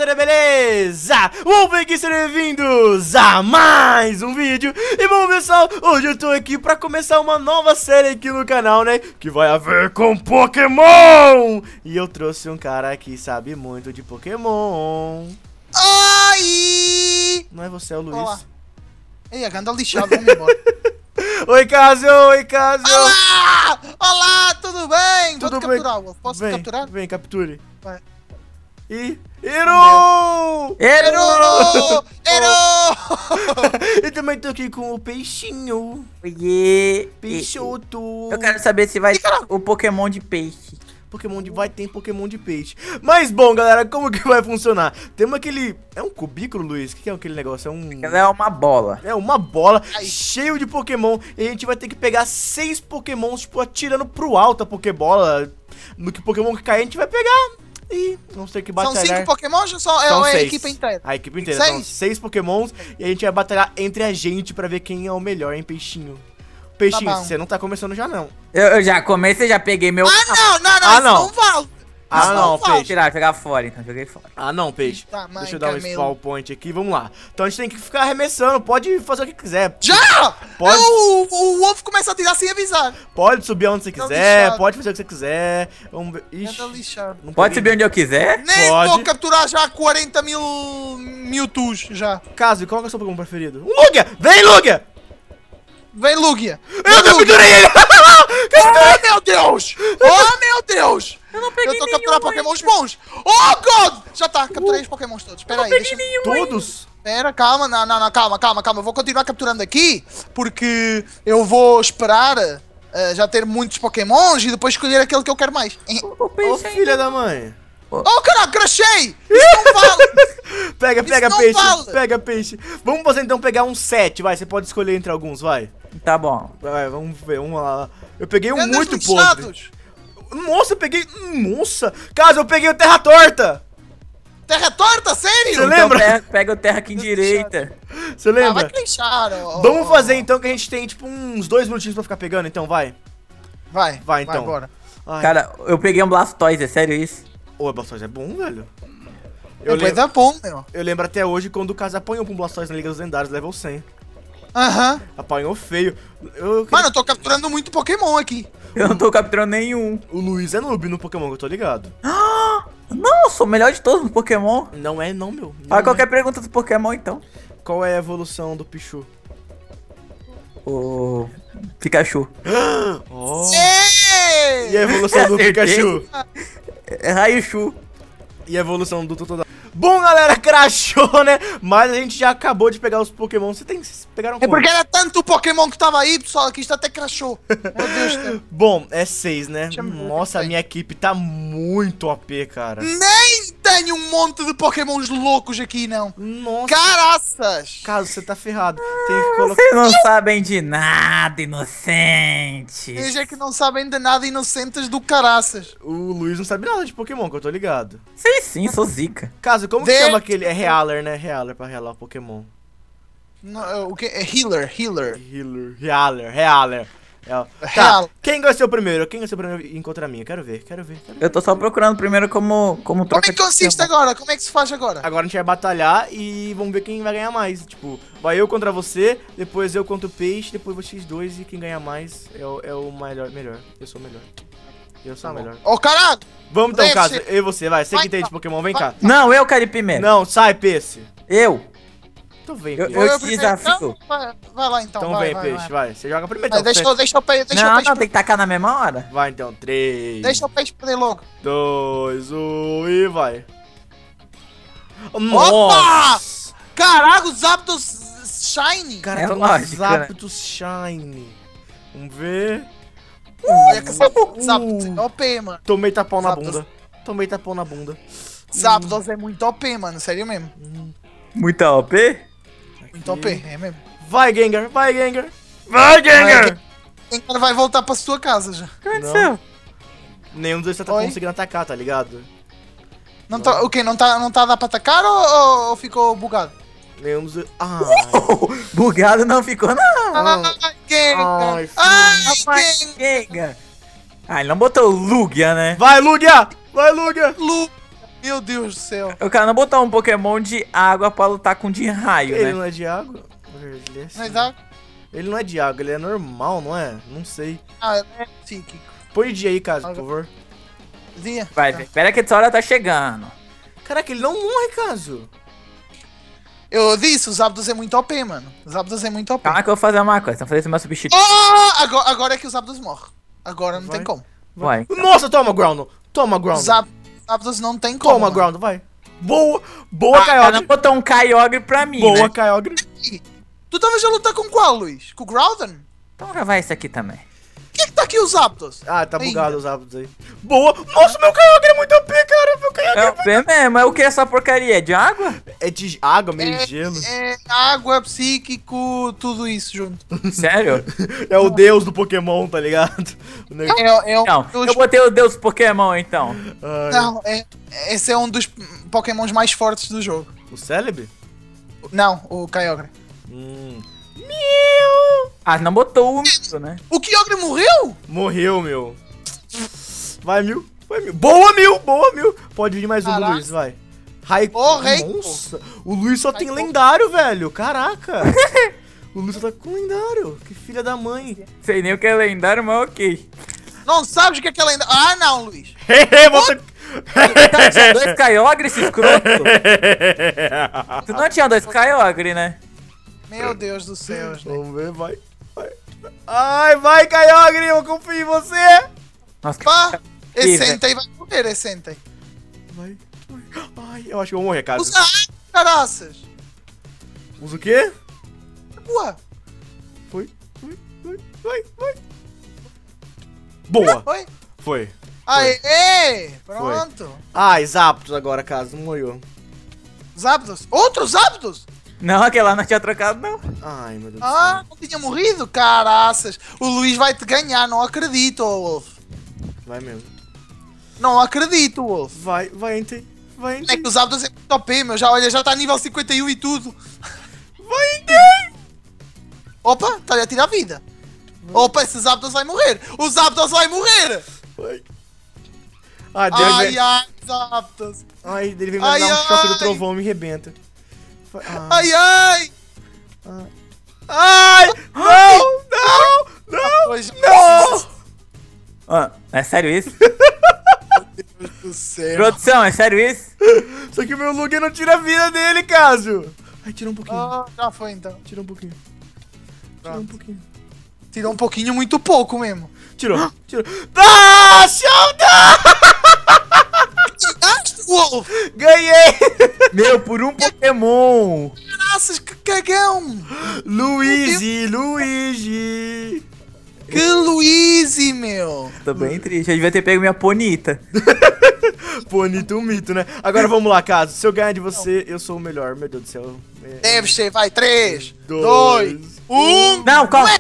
galera, beleza? Vamos ver aqui, sejam bem-vindos a mais um vídeo. E bom, pessoal, hoje eu tô aqui pra começar uma nova série aqui no canal, né? Que vai a ver com Pokémon. E eu trouxe um cara que sabe muito de Pokémon. Ai! Não é você, é o Luiz. Olá. Ei, a ganda lixada, vamos embora. Oi, Casio, oi, Casio. Olá! Olá, tudo bem? Tudo Vou-te bem? capturar, Wolf. Posso Vem, capturar? Vem, capture. Vai. E... Eru! Erou! Erou! E também tô aqui com o Peixinho. Oiê! Peixoto. Eu quero saber se vai Ih, caralho. o Pokémon de peixe. Tem Pokémon de peixe. Mas bom, galera, como que vai funcionar? Temos aquele... É um cubículo, Luiz? O que é aquele negócio? Ela é uma bola. É uma bola Ai. cheio de Pokémon. E a gente vai ter que pegar 6 Pokémons, tipo, atirando pro alto a Pokébola. No que Pokémon que cair, a gente vai pegar. E vamos ter que São batalhar. 5 Pokémons ou só São é a 6. equipe inteira? A equipe inteira. São 6 Pokémons. E a gente vai batalhar entre a gente pra ver quem é o melhor, hein, Peixinho? Peixinho, Tá bom. você não tá começando já, não. Eu já comecei, já peguei meu... Ah, não, Ah, isso não. não vale. Ah, Isso não, vale. Peixe. Tirar, jogar fora, então joguei fora. Ah, não, Peixe. Tá, mãe, Deixa eu dar um camelo. spawn point aqui, vamos lá. Então a gente tem que ficar arremessando, pode fazer o que quiser. Já! Pode. O Wolf começa a tirar sem avisar. Pode subir onde você Tá quiser, lixado. pode fazer o que você quiser. Vamos ver. Ixi, Ganda lixado. não Pode peguei. subir onde eu quiser? Nem Pode. vou capturar já 40 mil Mewtwo's já. Caso, qual que é o seu Pokémon preferido? Um Lugia! Vem, Lugia! Vem, Lugia. Eu capturei ele! Oh, meu Deus! Oh, meu Deus! Eu não peguei capturando Pokémons bons. Oh, God! Já tá, capturei os Pokémons todos. Espera aí, deixa eu... Todos? Pera, calma, não, calma. Eu vou continuar capturando aqui, porque eu vou esperar já ter muitos Pokémons e depois escolher aquele que eu quero mais. O Ô, peixe filha da mãe! Oh, caraca, crashei! Isso não vale! Pega, Isso não peixe, vale. pega peixe. Vamos fazer então pegar um 7, vai. Você pode escolher entre alguns, vai. Tá bom. Vai, vamos ver, vamos lá. Eu peguei um Gandas muito podre. lixados. Nossa, eu peguei. Nossa! Caso, eu peguei o Terra Torta! Terra torta, sério? Você lembra? Então pega o terra aqui em direita. Você Ah, vai lembra? deixar, Vamos fazer então que a gente tem tipo uns 2 minutinhos pra ficar pegando, então vai. Vai então. bora. Ai. Cara, eu peguei um Blastoise, é sério isso? Ô, Blastoise é bom, velho. Vai dar bom, meu. Eu lembro até hoje quando o Caso apanhou pra um Blastoise na Liga dos Lendários, level 100. Aham. Apanhou feio. Mano, eu tô capturando muito Pokémon aqui. Eu não tô capturando nenhum. O Luiz é noob no Pokémon, que eu tô ligado. Não, eu sou o melhor de todos no Pokémon. Não é não, meu. Não Fala é. qualquer pergunta do Pokémon, então. Qual é a evolução do Pichu? O Pikachu. Oh. Ei! E a evolução do Acertei. Pikachu? É Raichu. E a evolução do Totodile? Bom, galera, crashou, né? Mas a gente já acabou de pegar os Pokémon. Vocês pegaram É quantos? porque era tanto Pokémon que tava aí, pessoal, que isto até crashou. Meu Deus do céu. Bom, é 6, né? Deixa eu ver, Nossa, a vai. minha equipe tá muito OP, cara. Nem tenho um monte de Pokémons loucos aqui, não. Nossa, Caraças! Caso, você tá ferrado. Tem que colocar... Vocês não sabem de nada, inocente. Veja que não sabem de nada, inocentes do caraças. O Luiz não sabe nada de Pokémon, que eu tô ligado. Sei sim, sou zica. Caso, como que Vê- chama aquele? É Realer, né? Realer pra realar o Pokémon. O que? É Healer. Realer. É, ó. Tá, Real. quem vai ser o primeiro? Quem vai ser o primeiro a encontrar a minha? Quero ver. Eu tô só procurando primeiro como Como troca é que consiste agora? Como é que se faz agora? Agora a gente vai batalhar e vamos ver quem vai ganhar mais. Tipo, vai eu contra você, depois eu contra o Peixe, depois vocês dois e quem ganhar mais é o melhor. Eu sou o melhor. Eu sou o melhor. Ô, caralho! Vamos então, Deve Caso. ser. Eu e você, vai. Você Vai, que tem de Pokémon, vem cá. Não, eu quero ir primeiro. Não, sai, Peixe. Eu. Então vem, Eu- Peixe. eu- te primeiro. desafio. Então, vai lá então. Então vai, vem, vai, Peixe, vai. Você joga primeiro, Vai, então. deixa o peixe Não, tem que tacar na mesma hora. Vai então, 3, Deixa o peixe perder logo. 2, 1 e vai. Opa! Nossa! Caraca, os Zapdos Shiny! Cara, É tem uns lógico, né? Zapdos Shine. Vamos ver. Olha que Zapdos é OP, mano. Tomei tapão na Zapdos. bunda. Tomei tapão na bunda. Zapdos é muito OP, mano. Sério mesmo. Muita OP? Muito OP, é mesmo. Vai, Gengar, vai, Gengar. Vai, Gengar! Quem vai voltar pra sua casa já. O que aconteceu? Nenhum dos dois tá Oi? conseguindo atacar, tá ligado? Não tá, o quê? Não tá dá pra atacar ou ficou bugado? Nenhum dos dois... Ai, Bugado não ficou, não. Ai, Gengar! Ai, Ai, Rapaz, Gengar! Gengar. Ah, ele não botou Lugia, né? vai, Lugia! Vai, Lugia! Lu... Meu Deus do céu. O cara não botou um Pokémon de água pra lutar com de raio, Ele né? não é de água? Ele é assim. Não é d'água? Ele não é de água, ele é normal, não é? Não sei. Ah, é psíquico. Põe de dia aí, Caso, por favor. Dia? Vai, Tá. espera que essa hora tá chegando. Caraca, ele não morre, Caso. Eu disse, os Zapdos é muito OP, mano. Os Zapdos é muito OP. Calma que eu vou fazer uma coisa. Então fazer esse meu substituto. Oh, agora é que os Zapdos morrem. Agora não Vai. tem como. Vai. Nossa, toma, Ground. Toma, Ground. Os Zapdos não tem como. Toma, mano. Ground, vai. Boa, boa, Ah, cara, Kyogre. não botou um Kyogre pra mim, Boa, né? Kyogre. Tu estavas a lutar com qual, Luís? Com o Groudon? Então já vai esse aqui também. Quem é que tá aqui os Zapdos? Ah, tá Ainda. bugado os hábitos aí. Boa. Nossa, meu Kyogre é muito OP, cara. Meu Kyogre É o P mesmo, é o que essa porcaria? É de água? é de água, meio gelo. É água, psíquico, tudo isso junto. Sério? É o deus do Pokémon, tá ligado? O negócio. Não, eu botei o deus Pokémon então. Ai. Não, esse é um dos Pokémons mais fortes do jogo. O Celebi? Não, o Kyogre. Miau. Ah, não botou o mito, né? O Kyogre morreu? Morreu, meu. Vai, Mil. Vai, Mil. Boa, Mil. Boa, Mil. Pode ir mais um do Caraca. Luiz, vai. Raikou. Ô, Raikou. Nossa. O Luiz só tem Raikou. lendário, velho. Caraca. O Luiz só tá com lendário. Que filha da mãe. Sei nem o que é lendário, mas ok. Não sabes o que é aquela ainda. Ah, não, Luís. Você... Tá, tinha dois Kyogre, esse escroto. Tu não tinha dois Kyogre, né? Meu Deus do céu, gente. Vamos ver, vai. Vai. Ai, vai, Kyogre. Eu confio em você. Nossa, que... Pá, esse velho. Entei vai morrer, esse Entei. Vai. Ai, eu acho que eu vou morrer, cara. Usa caraças. Usa o quê? Boa. Foi. Vai. Boa. Foi? Foi. Aê, pronto. Ai, Zapdos agora, caso. Não morreu. Zapdos. Outros Zapdos? Não, aquela não tinha trocado, não. Ai, meu Deus do Ah, céu. não tinha morrido? Caraças. O Luís vai te ganhar, não acredito, Wolf. Vai mesmo. Não acredito, Wolf. Vai, Entei. Vai, É Entei. que os Zapdos é muito OP, meu. Já, olha, já tá nível 51 e tudo. Vai, Entei. Opa, tá-lhe a tirar a vida. Opa, esse Zapdos vai morrer. O Zapdos vai morrer. Vai. Ah, Deus, Ai, Zapdos. Ai, ele vem me Ai, dar um choque do ai. trovão e me rebenta. Vai. Ai. Ai! Não! Pois Não! Ah, é sério isso? Deus do céu. Produção, é sério isso? Só que o meu Lugia não tira a vida dele, caso. Ai, tira um pouquinho. Ah, já foi então. Tira um pouquinho. Tira um pouquinho. Tirou um pouquinho, muito pouco mesmo. Tirou. Ah, Sheldon! Wolf! Ganhei! Meu, por um Pokémon! Graças, que cagão! Luigi! Que Luigi, meu! Tô bem triste, eu devia ter pego minha Ponita. Bonito um mito, né? Agora vamos lá, caso. Se eu ganhar de você, eu sou o melhor. Meu Deus do céu. Deve ser, vai, 3, Dois, 2, 1. Não, calma!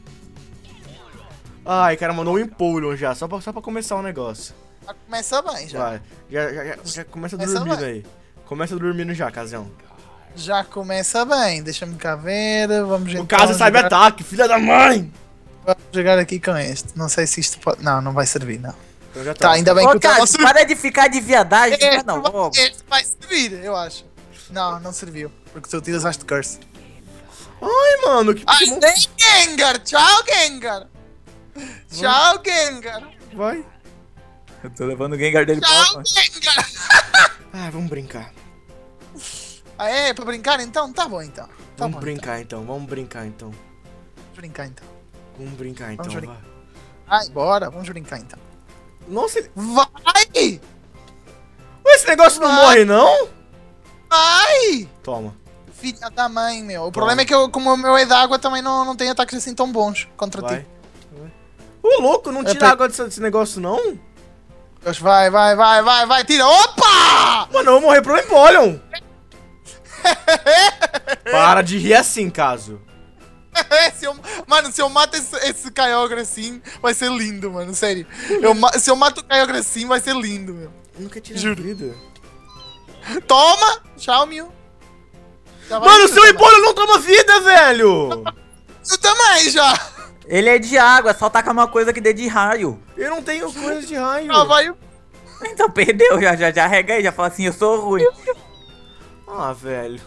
Ai, cara, mandou um Empoleon já. Só pra começar o negócio. Começa bem já. Vai. Já começa Começa dormindo bem. aí. Começa dormindo já, Casão. Já começa bem. Deixa-me cá ver. Vamos O então caso sabe jogar- ataque, filha da mãe! Vamos jogar aqui com este. Não sei se isto pode. Não, não vai servir, não. Então já Tá, ainda bem que Ô, o teu cara, não para de ficar de viadagem, Este não, vai- logo. este vai servir, eu acho. Não, não serviu. Porque tu utilizaste curse. Ai, mano, que Ai, Pokémon. tem Gengar! Tchau, Gengar! Tchau, Gengar! Vai. Eu tô levando o Gengar dele pra Tchau, lá. Gengar! Ah, vamos brincar. Ah, é? Pra brincar então? Tá bom então. Tá Vamos bom, brincar então, vamos brincar então. Então. Vamos brincar então. Vamos brincar então, Vamos vai. Ai, bora, vamos brincar então. Nossa, ele... Vai! Esse negócio não Vai. morre, não? Vai! Toma. Filha da mãe, meu. O problema é que eu, como o meu é d'água, também não tem ataques assim tão bons contra Vai. ti. Ô, louco, não É, tira água desse negócio, não? Deus, vai, tira. Opa! Mano, eu vou morrer pro Empoleon. Para de rir assim, caso. Mano, se eu mato esse Kyogre assim, vai ser lindo, mano. Sério. Se eu mato o Kyogre assim, vai ser lindo, meu. Nunca tira Juro. vida. Toma! Tchau, Mew. Já vai Mano, o ser seu também. Empoleon não toma vida, velho! Eu também, já. Ele é de água, só taca uma coisa que dê de raio. Eu não tenho coisa de raio. Já vai. Então perdeu, já rega aí, já fala assim, eu sou ruim. Ah, velho.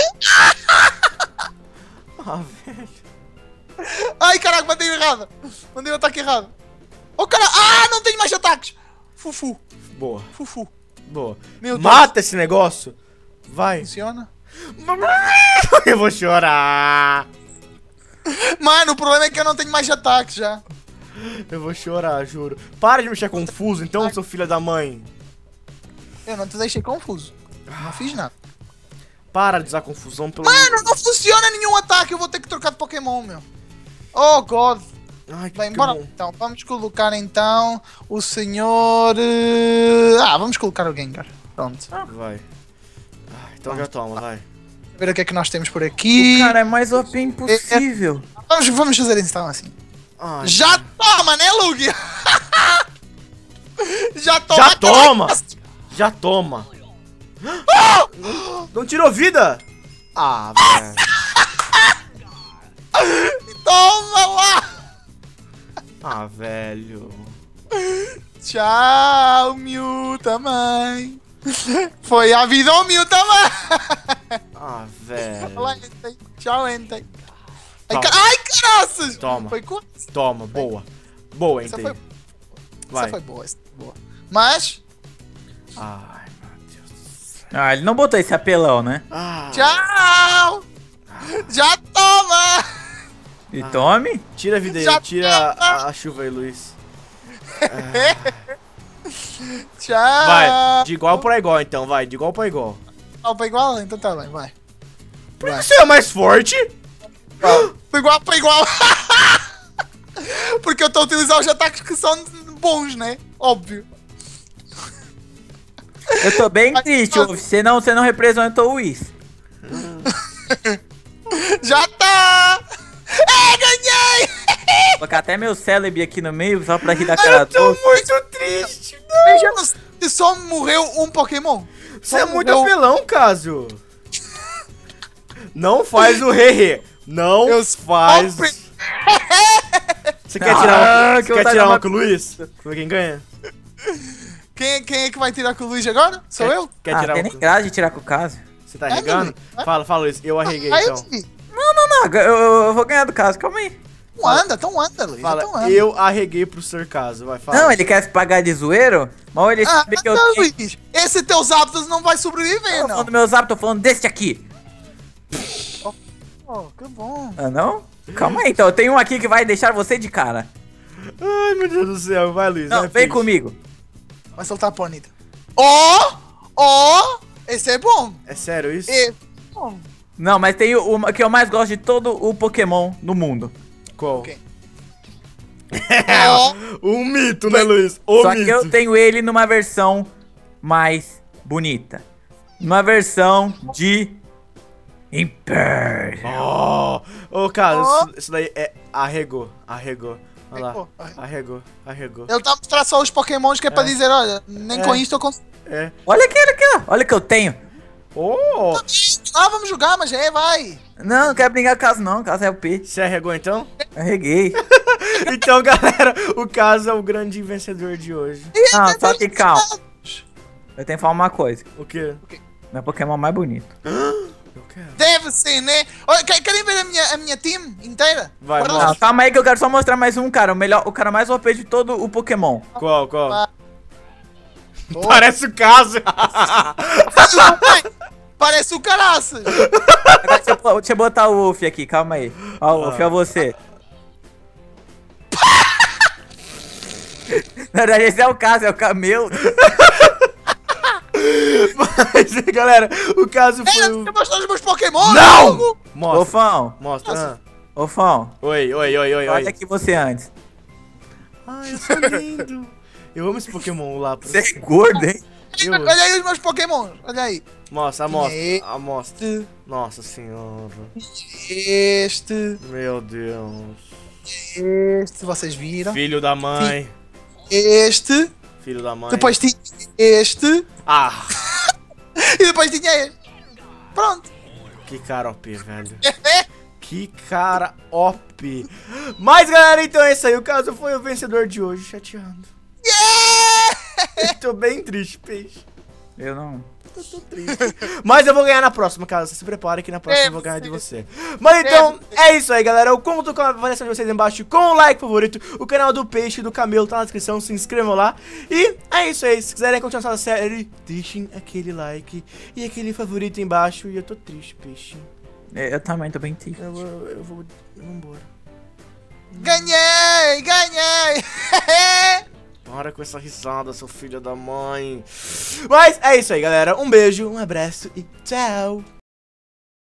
Ah, velho. Ai, caraca, mandei errado. Mandei o ataque errado. Oh, cara. Ah, não tenho mais ataques. Fufu. Boa, Fufu. boa. Meu Deus. Mata esse negócio. Vai. Funciona? Eu vou chorar. Mano, o problema é que eu não tenho mais ataques já. Eu vou chorar, juro. Para de mexer confuso, então, seu filho da mãe. Eu não te deixei confuso. Não fiz nada. Para de usar confusão pelo... Mano, não funciona nenhum ataque. Eu vou ter que trocar de Pokémon, meu. Oh, God. Ai, que Bem, bora. bom. Então, vamos colocar então o senhor... vamos colocar o Gengar. Pronto. Vai. Então já toma, vai. Ver o que é que nós temos por aqui. O cara é mais OP impossível. Vamos fazer então assim. Ai, Já toma, né, Lug? Já toma. já toma! Já toma! Não tirou vida? Ah, velho. Toma lá! Ah, velho. Tchau, Mew também. Foi a vida ao Mew também. Ah, velho. Olá, Entei. Tchau, Entei. Toma. Ai, caraças! Toma. Foi quase. Toma, boa. Boa, Essa Entei. foi, Vai. essa foi boa, essa foi boa. Mas, Ai, meu Deus do céu. Ah, ele não botou esse apelão, né? Ah, tchau! Já toma! E tome. tira a vida aí, Já tira a chuva aí, Luiz. Tchau! Vai, de igual pra igual então, vai, de igual pra igual. Igual pra igual? Então tá bem, vai. Por que você é mais forte? Igual pra igual. Porque eu tô a utilizar os ataques que são bons, né? Óbvio. Eu tô bem triste, Wolf. Você não representou o Whis. Já tá! É, ganhei! Vou colocar até meu célebre aqui no meio, só pra rir da cara Eu tô do... muito triste. Veja, só morreu um Pokémon. Você é muito morreu- apelão, Cássio. Não faz o re-re. Não Eu faz. sempre- Você quer tirar Ah, você que quer vontade tirar de uma com o Luiz? Foi quem ganha? Quem é que vai tirar com o Luigi agora? Sou Quer- eu? Quer Ah, tirar tem uma nem com... graça de tirar com o caso. Você tá É, arregando? Luiz. Fala, Luiz. Eu arreguei Aí, então. sim. Não, eu vou ganhar do caso, calma aí. Então anda, Luiz. Fala, Então anda. eu arreguei pro Sr. Caso. Vai, fala. Não, ele quer se pagar de zoeiro, mas ele sabe que eu não, tenho... Luiz. Esse teus hábitos não vai sobreviver, Eu tô não. falando do meu zap, tô falando desse aqui. Oh, que bom. Ah, não? Calma aí, então. Eu tenho um aqui que vai deixar você de cara. Ai, meu Deus do céu. Vai, Luiz. Não, vai, vem Pix. comigo. Vai soltar a Ponyta. Ó! Esse é bom. É sério isso? Esse é bom. Não, mas tem uma que eu mais gosto de todo o Pokémon no mundo. Qual? Ok. Ó, Um mito, né, Luiz? O Só mito. que eu tenho ele numa versão mais bonita. Numa versão de... Império. Ô, cara, Ó. isso daí é arregou. Arregou. Olha lá. Arregou, Arregou. ele tá mostrando só os Pokémons que é pra dizer, olha, nem É. com isso eu consigo. É. Olha aqui, ó. Olha o que eu tenho. Oh! Ah, vamos jogar, mas vai. Não, não quero brigar com o caso não. O caso é o P. Você arregou então? Arreguei. Então, galera, o Caso é o grande vencedor de hoje. Não, só que calma. Eu tenho que falar uma coisa. O quê? Meu Pokémon mais bonito. Eu quero. Deve ser, né? Olha, querem ver a minha team inteira? Vai, Bora mostra. lá. Não, calma aí que eu quero só mostrar mais um, cara. O cara mais OP de todo o Pokémon. Qual? Oh. Parece o Caso. Parece o caraças. Agora deixa eu botar o Wolf aqui, calma aí. Ó, o Wolf, é você. Na verdade, esse é o caso, é o camelo. Mas, galera, o Caso foi Era, o... você mostrou os meus Pokémon? Não! logo? Mostra. Ofão, Mostra. Ofão, Oi. olha aqui você antes. Ai, eu sou lindo. Eu amo esse Pokémon lá. Você é gordo, hein? Eu- Olha aí os meus Pokémon. Olha aí. Mostra, E- amostra. Nossa senhora. Este. Meu Deus. Este. Vocês viram? Filho da mãe. Este. Filho da mãe. Depois tinha este. Ah, E depois tinha este. Pronto. que cara OP, velho. Que cara OP. Mas, galera, então é isso aí. O Caso foi o vencedor de hoje, chateando. Yeah! Tô bem triste, peixe. Eu não. Eu tô triste. Mas eu vou ganhar na próxima, cara. Você se prepare que na próxima eu vou ganhar de você. Mas então, é isso aí, galera. Eu conto com a avaliação de vocês aí embaixo com o like favorito. O canal do Peixe e do Camelo tá na descrição. Se inscrevam lá. E é isso aí. Se quiserem continuar essa série, deixem aquele like e aquele favorito embaixo. E eu tô triste, Peixe. Eu também tô bem triste. Vambora. Ganhei! Para com essa risada, seu filho da mãe. Mas é isso aí, galera. Um beijo, um abraço e tchau.